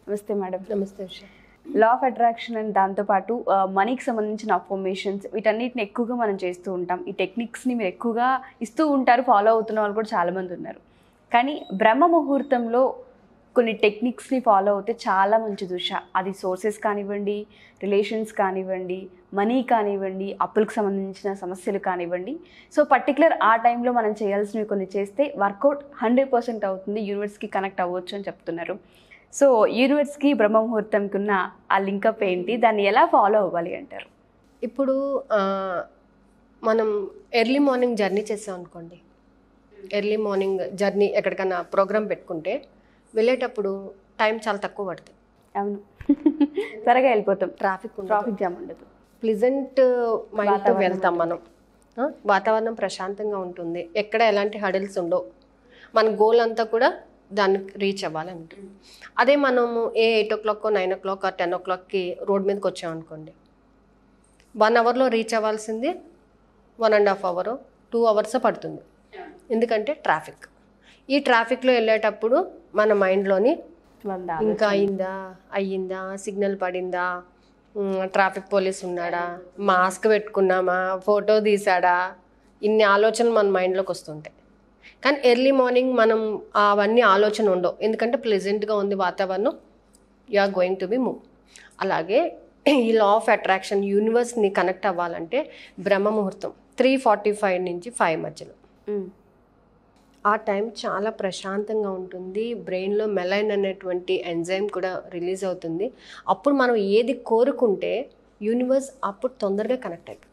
నమస్తే మేడం. నమస్తే Usha. Law of attraction and దాంతోపాటు మనీకి సంబంధించిన అఫర్మేషన్స్ వీటన్నిటిని ఎక్కువగా మనం చేస్తూ ఉంటాం. ఈ టెక్నిక్స్ని మీరు ఎక్కువగా ఇస్తూ ఉంటారు, ఫాలో అవుతున్న వాళ్ళు కూడా చాలామంది ఉన్నారు. కానీ బ్రహ్మ ముహూర్తంలో కొన్ని టెక్నిక్స్ని ఫాలో అవుతే చాలా మంచిది ఉషా. అది సోర్సెస్ కానివ్వండి, రిలేషన్స్ కానివ్వండి, మనీ కానివ్వండి, అప్పులకు సంబంధించిన సమస్యలు కానివ్వండి. సో పర్టికులర్ ఆ టైంలో మనం చేయాల్సినవి కొన్ని చేస్తే వర్కౌట్ 100% అవుతుంది, యూనివర్స్కి కనెక్ట్ అవ్వచ్చు అని చెప్తున్నారు. సో యూనివర్స్కి బ్రహ్మ ముహూర్తంకి ఉన్న ఆ లింకప్ ఏంటి, దాన్ని ఎలా ఫాలో అవ్వాలి అంటారు? ఇప్పుడు మనం ఎర్లీ మార్నింగ్ జర్నీ చేసాం అనుకోండి, ఎర్లీ మార్నింగ్ జర్నీ ఎక్కడికైనా ప్రోగ్రామ్ పెట్టుకుంటే వెళ్ళేటప్పుడు టైం చాలా తక్కువ పడుతుంది. అవును, త్వరగా వెళ్ళిపోతాం, ట్రాఫిక్ జామ్ ఉండదు, ప్లెజెంట్ మైండ్తో వెళ్తాం మనం. వాతావరణం ప్రశాంతంగా ఉంటుంది, ఎక్కడ ఎలాంటి హడిల్స్ ఉండవు, మన గోల్ అంతా కూడా దానికి రీచ్ అవ్వాలంటుంది. అదే మనము 8 o'clock 9 o'clock 10 o'clockకి రోడ్ మీదకి వచ్చామనుకోండి, 1 hourలో రీచ్ అవ్వాల్సింది 1.5 hour 2 hours పడుతుంది. ఎందుకంటే ట్రాఫిక్. ఈ ట్రాఫిక్లో వెళ్ళేటప్పుడు మన మైండ్లోని ఇంకా అయ్యిందా, సిగ్నల్ పడిందా, ట్రాఫిక్ పోలీస్ ఉన్నాడా, మాస్క్ పెట్టుకున్నామా, ఫోటో తీసాడా, ఇన్ని ఆలోచనలు మన మైండ్లోకి వస్తుంటాయి. కానీ ఎర్లీ మార్నింగ్ మనం అవన్నీ ఆలోచన ఉండవు, ఎందుకంటే ప్లెజెంట్గా ఉంది వాతావరణం, you are going to be move. అలాగే ఈ లా ఆఫ్ అట్రాక్షన్ యూనివర్స్ని కనెక్ట్ అవ్వాలంటే బ్రహ్మ ముహూర్తం 3:45 నుంచి 5 మధ్యలో. ఆ టైం చాలా ప్రశాంతంగా ఉంటుంది, బ్రెయిన్లో మెలైన్ అనేటువంటి ఎంజైమ్ కూడా రిలీజ్ అవుతుంది. అప్పుడు మనం ఏది కోరుకుంటే యూనివర్స్ అప్పుడు తొందరగా కనెక్ట్ అయిపోతుంది.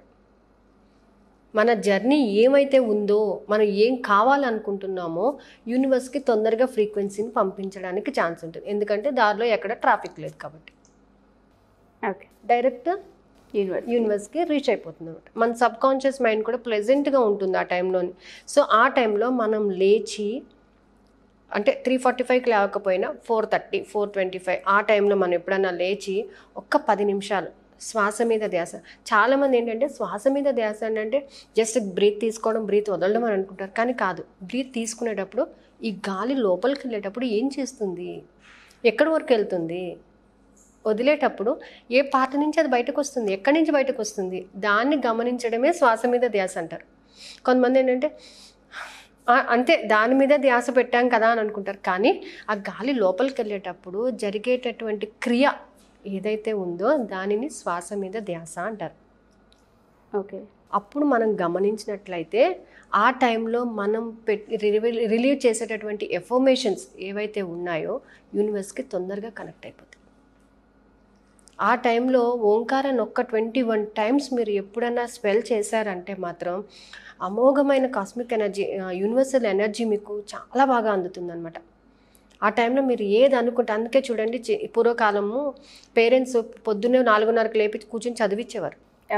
మన జర్నీ ఏమైతే ఉందో, మనం ఏం కావాలనుకుంటున్నామో యూనివర్స్కి తొందరగా ఫ్రీక్వెన్సీని పంపించడానికి ఛాన్స్ ఉంటుంది, ఎందుకంటే దారిలో ఎక్కడ ట్రాఫిక్ లేదు కాబట్టి. ఓకే, డైరెక్ట్ యూనివర్స్కి రీచ్ అయిపోతుంది అనమాట. మన సబ్ కాన్షియస్ మైండ్ కూడా ప్లెజెంట్గా ఉంటుంది ఆ టైంలోని. సో ఆ టైంలో మనం లేచి, అంటే 3:45కి లేకపోయినా 4:30 4:25 ఆ టైంలో మనం ఎప్పుడైనా లేచి ఒక్క 10 నిమిషాలు శ్వాస మీద ధ్యాస. చాలామంది ఏంటంటే శ్వాస మీద ధ్యాస అంటే జస్ట్ బ్రీత్ తీసుకోవడం, బ్రీత్ వదలడం అని అనుకుంటారు. కానీ కాదు, బ్రీత్ తీసుకునేటప్పుడు ఈ గాలి లోపలికి వెళ్ళేటప్పుడు ఏం చేస్తుంది, ఎక్కడి వరకు వెళ్తుంది, వదిలేటప్పుడు ఏ పార్ట్ నుంచి అది బయటకు వస్తుంది, ఎక్కడి నుంచి బయటకు వస్తుంది, దాన్ని గమనించడమే శ్వాస మీద ధ్యాస అంటారు. కొంతమంది ఏంటంటే అంతే దాని మీద ధ్యాస పెట్టాం కదా అని అనుకుంటారు. కానీ ఆ గాలి లోపలికి వెళ్ళేటప్పుడు జరిగేటటువంటి క్రియ ఏదైతే ఉందో దానిని శ్వాస మీద ధ్యాస అంటారు. ఓకే, అప్పుడు మనం గమనించినట్లయితే ఆ టైంలో మనం రిలీవ్ చేసేటటువంటి ఎఫర్మేషన్స్ ఏవైతే ఉన్నాయో యూనివర్స్కి తొందరగా కనెక్ట్ అయిపోతుంది. ఆ టైంలో ఓంకారాన్ని ఒక్క 21 times మీరు ఎప్పుడన్నా స్పెల్ చేశారంటే మాత్రం అమోఘమైన కాస్మిక్ ఎనర్జీ, యూనివర్సల్ ఎనర్జీ మీకు చాలా బాగా అందుతుందన్నమాట. ఆ టైంలో మీరు ఏది అనుకుంటే, అందుకే చూడండి పూర్వకాలము పేరెంట్స్ పొద్దున్నే 4:30కి లేపి కూర్చొని చదివించేవారు.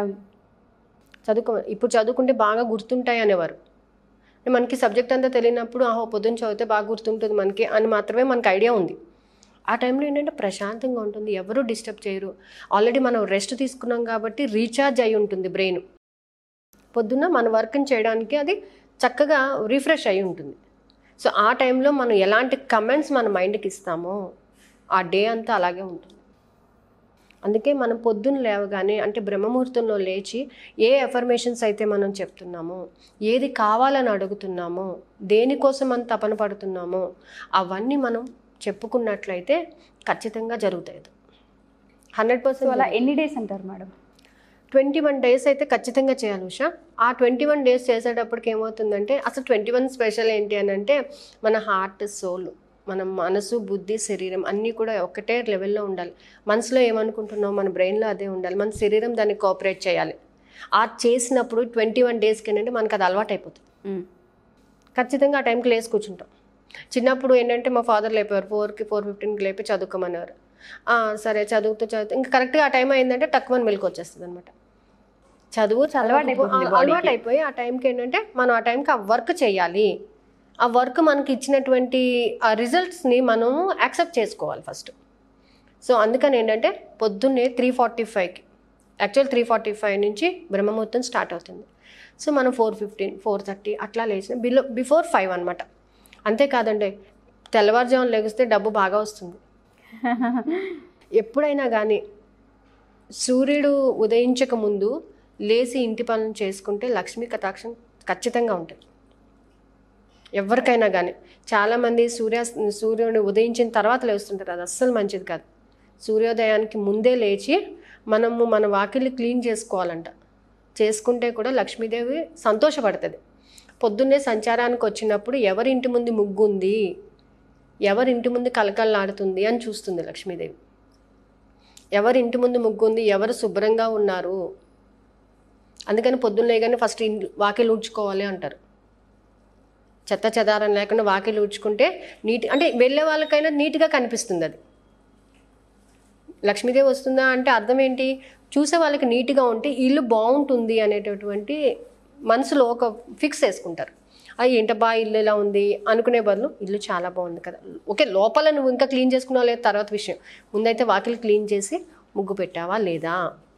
ఇప్పుడు చదువుకుంటే బాగా గుర్తుంటాయి అనేవారు. మనకి సబ్జెక్ట్ అంతా తెలియనప్పుడు పొద్దున్న చదివితే బాగా గుర్తుంటుంది మనకి అని మాత్రమే మనకు ఐడియా ఉంది. ఆ టైంలో ఏంటంటే ప్రశాంతంగా ఉంటుంది, ఎవరూ డిస్టర్బ్ చేయరు. ఆల్రెడీ మనం రెస్ట్ తీసుకున్నాం కాబట్టి రీఛార్జ్ అయి ఉంటుంది బ్రెయిన్. పొద్దున్న మన వర్క్ని చేయడానికి అది చక్కగా రిఫ్రెష్ అయి ఉంటుంది. సో ఆ టైంలో మనం ఎలాంటి కమెంట్స్ మన మైండ్కి ఇస్తామో ఆ డే అంతా అలాగే ఉంటుంది. అందుకే మనం పొద్దున్న లేవగానే, అంటే బ్రహ్మముహూర్తంలో లేచి ఏ అఫర్మేషన్స్ అయితే మనం చెప్తున్నామో, ఏది కావాలని అడుగుతున్నామో, దేనికోసం మనం తపన పడుతున్నామో అవన్నీ మనం చెప్పుకున్నట్లయితే ఖచ్చితంగా జరుగుతాయి. 100%. అలా ఎన్ని డేస్ అంటారు మేడం? 21 days అయితే ఖచ్చితంగా చేయాలి ఉషా. ఆ 21 days చేసేటప్పటికి ఏమవుతుందంటే, అసలు 21 స్పెషల్ ఏంటి అని అంటే, మన హార్ట్, సోల్, మన మనసు, బుద్ధి, శరీరం అన్నీ కూడా ఒకటే లెవెల్లో ఉండాలి. మనసులో ఏమనుకుంటున్నాం మన బ్రెయిన్లో అదే ఉండాలి, మన శరీరం దాన్ని కోఆపరేట్ చేయాలి. ఆ చేసినప్పుడు 21 daysకి ఏంటంటే మనకు అది అలవాటు అయిపోతుంది. ఖచ్చితంగా ఆ టైంకి లేసి కూర్చుంటాం. చిన్నప్పుడు ఏంటంటే మా ఫాదర్ లేపేవారు 4కి 4:15కి లేపి చదువుకోమనేవారు. సరే చదువుతూ ఇంకా కరెక్ట్గా ఆ టైం అయిందంటే తక్కువ మెలకు వచ్చేస్తుంది అనమాట. చదువు అలవాటు అయిపోయి ఆ టైంకి ఏంటంటే మనం ఆ టైంకి ఆ వర్క్ చేయాలి. ఆ వర్క్ మనకి ఇచ్చినటువంటి ఆ రిజల్ట్స్ని మనం యాక్సెప్ట్ చేసుకోవాలి ఫస్ట్. సో అందుకని ఏంటంటే పొద్దున్నే 3:45కి, యాక్చువల్ 3:45 నుంచి బ్రహ్మముహూర్తం స్టార్ట్ అవుతుంది. సో మనం 4:15 4:30 అట్లా లేచిన బిఫోర్ 5 అనమాట. అంతేకాదండి, తెల్లవారుజామున లెగిస్తే డబ్బు బాగా వస్తుంది. ఎప్పుడైనా కానీ సూర్యుడు ఉదయించక ముందు లేచి ఇంటి పనులు చేసుకుంటే లక్ష్మీ కటాక్షం ఖచ్చితంగా ఉంటుంది. ఎవరికైనా కానీ. చాలామంది సూర్యుడు ఉదయించిన తర్వాత లేస్తుంటారు, అది అస్సలు మంచిది కాదు. సూర్యోదయానికి ముందే లేచి మనము మన వాకిలి క్లీన్ చేసుకోవాలంట. చేసుకుంటే కూడా లక్ష్మీదేవి సంతోషపడుతుంది. పొద్దున్నే సంచారానికి వచ్చినప్పుడు ఎవరి ఇంటి ముందు ముగ్గు ఉంది, ఎవరి ఇంటి ముందు కలకల్లాడుతుంది అని చూస్తుంది లక్ష్మీదేవి. ఎవరి ఇంటి ముందు ముగ్గు ఉంది, ఎవరు శుభ్రంగా ఉన్నారు. అందుకని పొద్దున్నే కానీ ఫస్ట్ వాకిలి ఊడ్చుకోవాలి అంటారు. చెత్త చెదారం లేకుండా వాకిలి ఊడ్చుకుంటే అంటే వెళ్ళే వాళ్ళకైనా నీట్గా కనిపిస్తుంది. అది లక్ష్మీదేవి వస్తుందా అంటే అర్థం ఏంటి, చూసే వాళ్ళకి నీట్గా ఉంటే ఇల్లు బాగుంటుంది అనేటటువంటి మనసులో ఒక ఫిక్స్ వేసుకుంటారు. అది ఏంటబ్బా ఇల్లు ఇలా ఉంది అనుకునే బదులు ఇల్లు చాలా బాగుంది కదా, ఓకే లోపల నువ్వు ఇంకా క్లీన్ చేసుకున్నావా లేదా తర్వాత విషయం, ముందైతే వాకిలి క్లీన్ చేసి ముగ్గు పెట్టావా లేదా,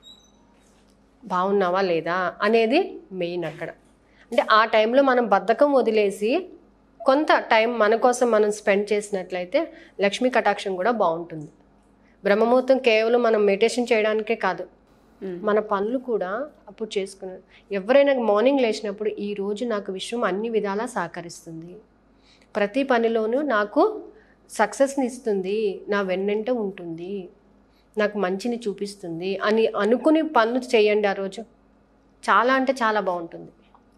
బాగున్నావా లేదా అనేది మెయిన్ అక్కడ. అంటే ఆ టైంలో మనం బద్ధకం వదిలేసి కొంత టైం మన కోసం మనం స్పెండ్ చేసినట్లయితే లక్ష్మీ కటాక్షం కూడా బాగుంటుంది. బ్రహ్మముహూర్తం కేవలం మనం మెడిటేషన్ చేయడానికే కాదు, మన పనులు కూడా అప్పుడు చేసుకున్నాడు. ఎవరైనా మార్నింగ్ లేచినప్పుడు ఈరోజు నాకు విశ్వం అన్ని విధాలా సహకరిస్తుంది, ప్రతి పనిలోనూ నాకు సక్సెస్ని ఇస్తుంది, నా వెన్నంట ఉంటుంది, నాకు మంచిని చూపిస్తుంది అని అనుకుని పనులు చేయండి. ఆ రోజు చాలా అంటే చాలా బాగుంటుంది.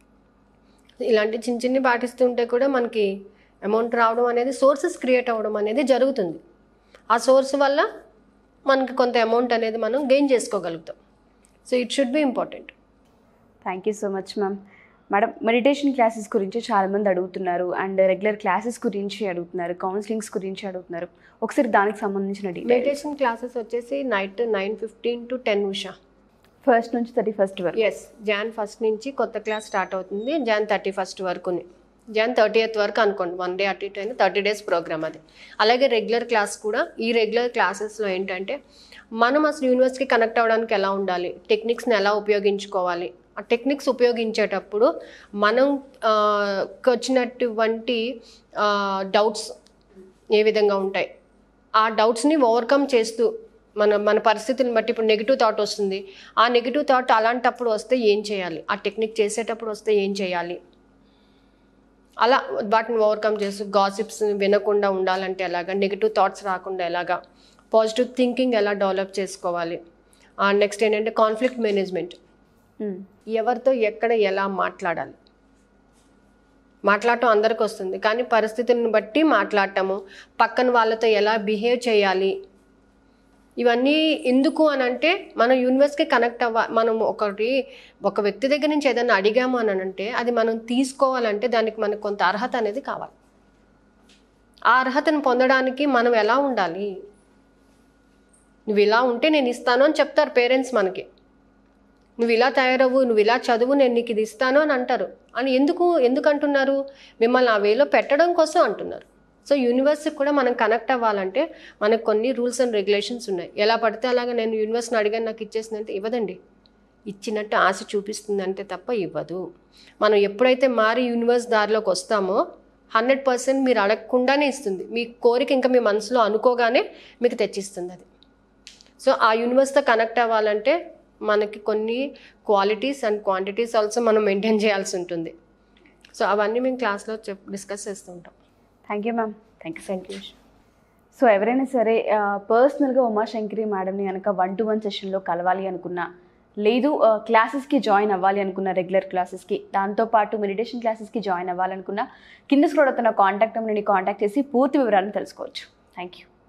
ఇలాంటి చిన్న చిన్ని పాటిస్తుంటే కూడా మనకి అమౌంట్ రావడం అనేది, సోర్సెస్ క్రియేట్ అవ్వడం అనేది జరుగుతుంది. ఆ సోర్స్ వల్ల మనకి కొంత అమౌంట్ అనేది మనం గెయిన్ చేసుకోగలుగుతాం. So it should be important. Thank you so much ma'am. Madam, meditation classes గురించి చాలామంది అడుగుతున్నారు, అండ్ రెగ్యులర్ క్లాసెస్ గురించి అడుగుతున్నారు, కౌన్సిలింగ్స్ గురించి అడుగుతున్నారు. ఒకసారి దానికి సంబంధించిన మెడిటేషన్ క్లాసెస్ వచ్చేసి నైట్ 9:15 to 10 ఉషా, 1st నుంచి 31st వరకు. ఎస్, Jan 1st నుంచి కొత్త క్లాస్ స్టార్ట్ అవుతుంది, Jan 31st వరకుని, Jan 30th వరకు అనుకోండి, 1 day అటు ఇటు అయినా 30 days ప్రోగ్రామ్ అది. అలాగే రెగ్యులర్ క్లాస్ కూడా, ఈ రెగ్యులర్ క్లాసెస్లో ఏంటంటే మనం అసలు యూనివర్స్కి కనెక్ట్ అవ్వడానికి ఎలా ఉండాలి, టెక్నిక్స్ని ఎలా ఉపయోగించుకోవాలి, ఆ టెక్నిక్స్ ఉపయోగించేటప్పుడు మనం వచ్చినటువంటి డౌట్స్ ఏ విధంగా ఉంటాయి, ఆ డౌట్స్ని ఓవర్కమ్ చేస్తూ మన పరిస్థితులను బట్టి, ఇప్పుడు నెగిటివ్ థాట్ వస్తుంది, ఆ నెగిటివ్ థాట్ అలాంటప్పుడు వస్తే ఏం చేయాలి, ఆ టెక్నిక్ చేసేటప్పుడు వస్తే ఏం చేయాలి, అలా వాటిని ఓవర్కమ్ చేస్తూ గాసిప్స్ వినకుండా ఉండాలంటే ఎలాగా, నెగిటివ్ థాట్స్ రాకుండా ఎలాగా, పాజిటివ్ థింకింగ్ ఎలా డెవలప్ చేసుకోవాలి, నెక్స్ట్ ఏంటంటే కాన్ఫ్లిక్ట్ మేనేజ్మెంట్, ఎవరితో ఎక్కడ ఎలా మాట్లాడాలి. మాట్లాడటం అందరికి వస్తుంది, కానీ పరిస్థితులను బట్టి మాట్లాడటము, పక్కన వాళ్ళతో ఎలా బిహేవ్ చేయాలి, ఇవన్నీ ఎందుకు అని అంటే మనం యూనివర్స్కి కనెక్ట్ మనం ఒక వ్యక్తి దగ్గర నుంచి ఏదైనా అడిగాము అని అంటే అది మనం తీసుకోవాలంటే దానికి మనకు కొంత అర్హత అనేది కావాలి. ఆ అర్హతను పొందడానికి మనం ఎలా ఉండాలి, నువ్వు ఇలా ఉంటే నేను ఇస్తాను అని చెప్తారు పేరెంట్స్ మనకి, నువ్వు ఇలా తయారవు, నువ్వు ఇలా చదువు, నేను నీకు ఇది ఇస్తాను అని అంటారు. అని ఎందుకు అంటున్నారు, మిమ్మల్ని ఆ వేలో పెట్టడం కోసం అంటున్నారు. సో యూనివర్స్కి కూడా మనం కనెక్ట్ అవ్వాలంటే మనకు కొన్ని రూల్స్ అండ్ రెగ్యులేషన్స్ ఉన్నాయి. ఎలా పడితే అలాగా నేను యూనివర్స్ని అడిగాను నాకు ఇచ్చేసిందంటే ఇవ్వదండి, ఇచ్చినట్టు ఆశ చూపిస్తుందంటే తప్ప ఇవ్వదు. మనం ఎప్పుడైతే మారి యూనివర్స్ దారిలోకి వస్తామో 100% మీరు అడగకుండానే ఇస్తుంది. మీ కోరిక ఇంకా మీ మనసులో అనుకోగానే మీకు తెచ్చిస్తుంది అది. సో ఆ యూనివర్స్తో కనెక్ట్ అవ్వాలంటే మనకి కొన్ని క్వాలిటీస్ అండ్ క్వాంటిటీస్ ఆల్సో మనం మెయింటైన్ చేయాల్సి ఉంటుంది. సో అవన్నీ మేము క్లాస్లో డిస్కస్ చేస్తుంటాం. Thank you ma'am. Thank you. So ఎవరైనా సరే పర్సనల్గా ఉమాశంకరి మేడంని కనుక 1-to-1 సెషన్లో కలవాలి అనుకున్నా, లేదు క్లాసెస్కి జాయిన్ అవ్వాలి అనుకున్న, రెగ్యులర్ క్లాసెస్కి, దాంతోపాటు మెడిటేషన్ క్లాసెస్కి జాయిన్ అవ్వాలనుకున్నా, కింద స్క్రోల్ అవుతున్న కాంటాక్ట్ నెంబర్ని కాంటాక్ట్ చేసి పూర్తి వివరాలను తెలుసుకోవచ్చు. Thank you.